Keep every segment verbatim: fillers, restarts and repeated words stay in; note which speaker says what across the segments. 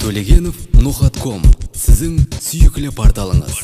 Speaker 1: Төлегенов нухат точка ком сіздің сүйіклі порталыңыз.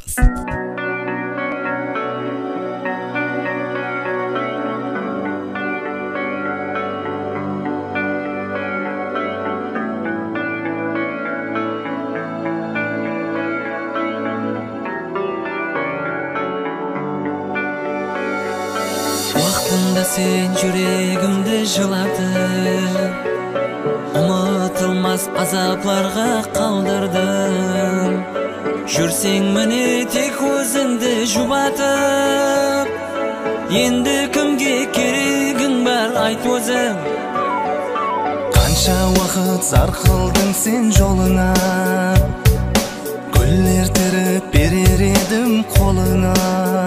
Speaker 2: Вақытында сен жүрегімді жылатып, ұмытылмас азапларға қалдырдың. Жүрсең міне тек өзіңді жұбатып, енді кімге керегің бар айт өзің.
Speaker 3: Қанша уақыт зар қылдың сен жолыңа, гүлдер теріп берер едім қолыңа.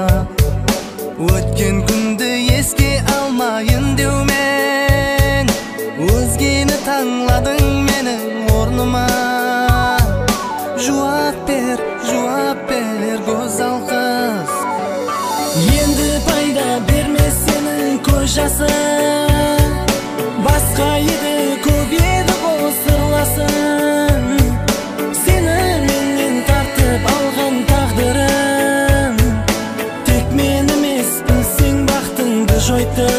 Speaker 3: Өткен күнді еске алмайын деумен, өзгені таңладың менің орныма. Жуап бер, жуап бер гөзал қыз.
Speaker 2: Енді пайда бермес сенің көз жасың, басқа еді көп еді бұл сырласың. Сені менен тартып алған тағдырым, тек мен емес білсең бақытыңды жойды.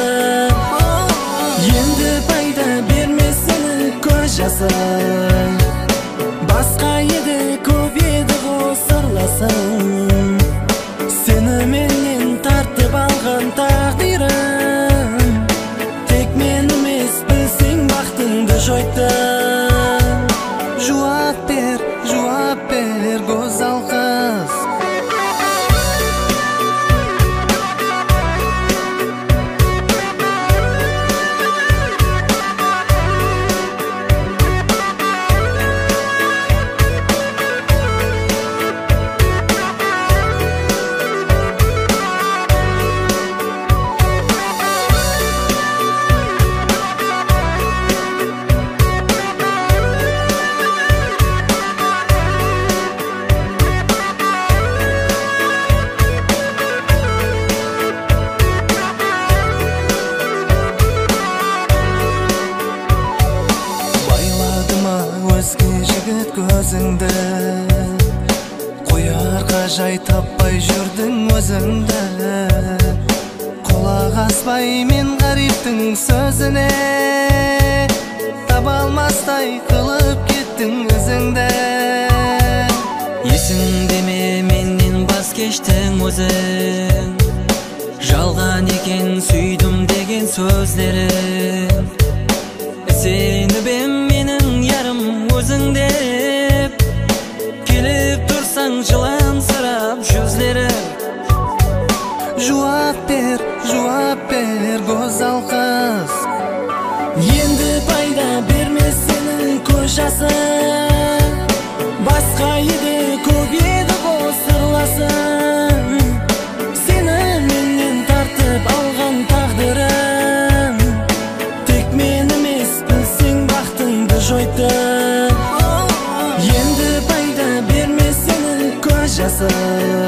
Speaker 2: Енді пайда бермес сенің көз жасың, басқа еді көп еді бұл сырласың. Сені менен тартып алған тағдырым, тек мен емес білсең бақытыңды жойды.
Speaker 3: Жуап бер, жуап бер гөзал қыз. Өзге жігіт көзіңді, қоярға жай таппай жүрдің өзіңді. Құлақ аспай мен ғариптің сөзіне, таба алмастай қылып кеттің өзіңді.
Speaker 2: Есіңде ме менен бас кештің өзің, жалған екен сүйдім деген сөздерің. Сені бен менің ярым өзің деп, келіп тұрсаң жылан сырап жүзлерің.
Speaker 3: Жуап бер, жуап бер гөзал қыз.
Speaker 2: Енді пайда бермес сенің көз жасың, басқа еді көп еді бұл сырласың. Сені менен тартып алған тағдырым, тек мен емес білсең бақытыңды жойды. Енді пайда бермес сенің көз жасың,